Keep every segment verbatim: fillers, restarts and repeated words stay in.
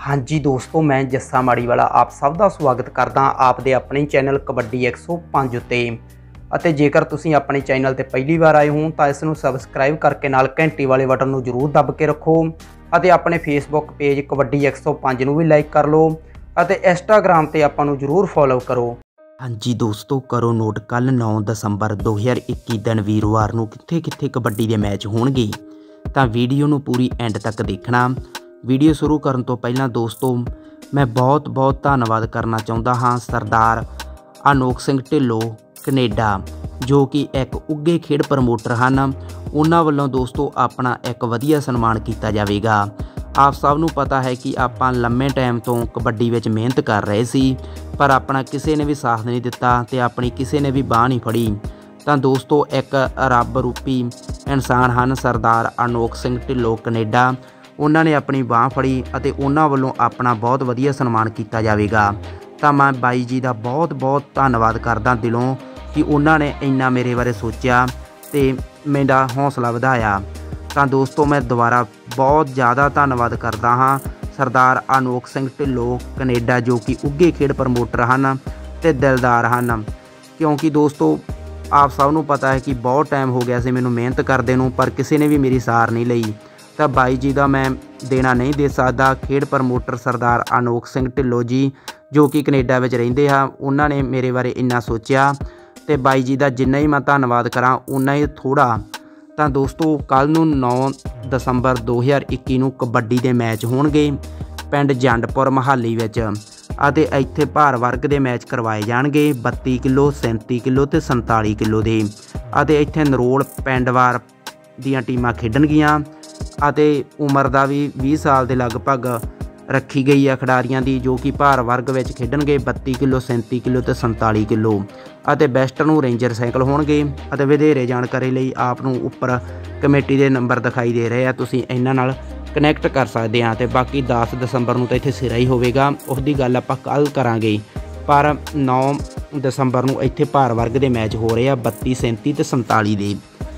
हाँ जी दोस्तों, मैं जस्सा माड़ीवाला आप सब का स्वागत करदा आपदे अपने चैनल कबड्डी एक सौ पाँच उत्ते। ਅਤੇ जेकर तुसीं अपने चैनल ते पहली बार आए हो तो इसनूं सबसक्राइब करके नाल घंटी वाले बटन नूं जरूर दब के रखो ਅਤੇ अपने फेसबुक पेज कबड्डी एक सौ पाँच नूं भी लाइक कर लो ਅਤੇ इंस्टाग्राम ते आपां नूं जरूर फॉलो करो। हाँ जी दोस्तों, करो नोट कल नौ दसंबर दो हज़ार इक्की दिन वीरवार नूं कित्थे कित्थे कबड्डी दे मैच होणगे, तां वीडियो नूं पूरी एंड तक देखना। वीडियो शुरू करन तो पहलां दोस्तों मैं बहुत बहुत धन्नवाद करना चाहुंदा हाँ सरदार अनोख सिंह ढिल्लों कनेडा, जो कि एक उगे खेड प्रमोटर हैं। उन्हां वल्लों दोस्तों अपना एक वधिया सन्मान किया जाएगा। आप सब नूं पता है कि आपां लंबे टाइम तो कबड्डी विच मेहनत कर रहे सी, पर अपना किसी ने भी साथ नहीं दिता ते अपनी किसी ने भी बाह नहीं फड़ी। तो दोस्तों एक रब रूपी इंसान हैं सरदार अनोख सिंह ढिल्लों कनेडा, उन्होंने अपनी बाह फड़ी और उन्होंने वालों अपना बहुत वधिया सन्मान किया जाएगा। तो मैं बाई जी का बहुत बहुत धन्नवाद करदा दिलों कि उन्होंने इन्ना मेरे बारे सोचा तो मेरा हौसला वधाया। तो दोस्तों मैं दोबारा बहुत ज़्यादा धन्नवाद करदा हाँ सरदार अनोख सिंह ढिल्लों कनेडा, जो कि उगे खेड प्रमोटर हैं तो दिलदार हैं। क्योंकि दोस्तों आप सबनों पता है कि बहुत टाइम हो गया से मैनू मेहनत करदे नूं, पर किसी ने भी मेरी सार नहीं लई। तो बाई जी का मैं देना नहीं दे सकता। खेड प्रमोटर सरदार अनोख सिंह ढिल्लों जी, जो कि कनेडा में रहिंदे हैं, उन्होंने मेरे बारे इन्ना सोचा तो बाई जी का जिन्ना ही मैं धन्नवाद करा उन्ना ही थोड़ा। तो दोस्तों कल नूं नौ दसंबर दो हज़ार इक्की नूं कबड्डी के मैच होणगे पिंड जंडपुर मोहाली विच, ਅਤੇ ਇੱਥੇ भार वर्ग के मैच करवाए जाएंगे बत्ती किलो सैंती किलो तो संताली किलो के। ਅਤੇ ਇੱਥੇ नरोल पिंडवार ਦੀਆਂ ਟੀਮਾਂ ਖੇਡਣਗੀਆਂ ਅਤੇ उम्र का भी बीस साल के लगभग रखी गई है खिडारियों की, जो कि भार वर्ग में खेडणगे बत्ती किलो सैंती किलो तो संताली किलो। ਅਤੇ ਬੈਸਟ ਨੂੰ रेंजर साइकिल होणगे। ਅਤੇ ਵਧੇਰੇ जानकारी ਲਈ ਆਪ ਨੂੰ ਉੱਪਰ कमेटी के नंबर दिखाई दे रहे हैं, तुसीं इन्हां नाल कनैक्ट कर सकते हैं। तो बाकी दस दसंबर को तो इत्थे सिरा ही होवेगा, उसकी गल आपां कल करांगे। पर नौ दसंबर को इत्थे भार वर्ग के मैच हो रहे हैं बत्ती सैंती तो संताली के।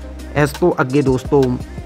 इस तो अगे दोस्तों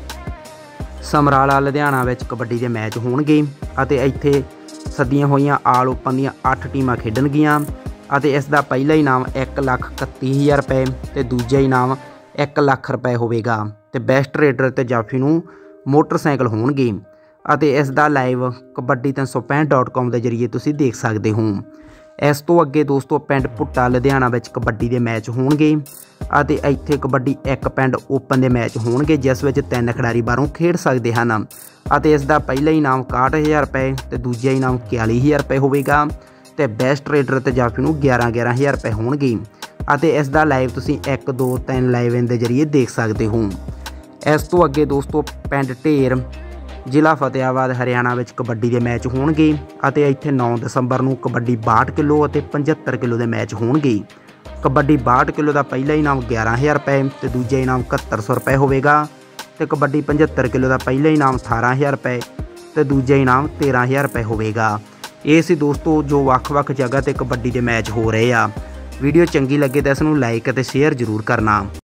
समराला लुधियाना विच कबड्डी के मैच होणगे ਅਤੇ ਇੱਥੇ सदियां होईयां आल ओपन ਦੀਆਂ अठ टीमां खेडणगीਆਂ। ਅਤੇ इस दा पहला इनाम एक लख इकत्ती हज़ार रुपए तो दूजा इनाम एक लख रुपए होवेगा। तो बेस्ट रेडर ते जाफी नूं मोटरसाइकिल होणगे। ਅਤੇ इस दा लाइव कबड्डी तीन सौ पैंठ डॉट कॉम के जरिए तुसीं देख सकते हो। इस तो अगे दोस्तों पिंड भुट्टा लुधियाना विच कबड्डी के मैच होणगे ਅਤੇ ਇੱਥੇ कबड्डी एक पिंड ओपन के मैच होणगे, जिस विच तीन खिडारी बाहरों खेड सकते हैं। ਅਤੇ इस दा पहला इनाम इकसठ हज़ार रुपए तो दूजा इनाम इकतालीस हज़ार रुपए होवेगा। तो बेस्ट रेडर ते जाफी नूं ग्यारह ग्यारह हज़ार रुपए होणगे। ਅਤੇ इस दा लाइव तुसीं एक दो तीन लाइव इन के जरिए देख सकते हो। इस तो अगे दोस्तों पिंड ढेर जिला फतेहाबाद हरियाणा विच कबड्डी के मैच होणगे। ਅਤੇ ਇੱਥੇ नौ दसंबर को कबड्डी बाहठ किलो और पचहत्तर किलो के मैच होणगे। कबड्डी बाहठ किलो का पहला इनाम ग्यारह हज़ार रुपए तो दूजा इनाम इकहत्तर सौ रुपए होवेगा। तो कबड्डी पचहत्तर किलो का पहला इनाम अठारह हज़ार रुपए तो दूजा इनाम तेरह हज़ार रुपए होवेगा। ये सी दोस्तों जो ਵੱਖ-ਵੱਖ जगह पर कबड्डी के मैच हो रहे हैं। वीडियो चंगी लगे तो इसनूं लाइक और शेयर जरूर करना।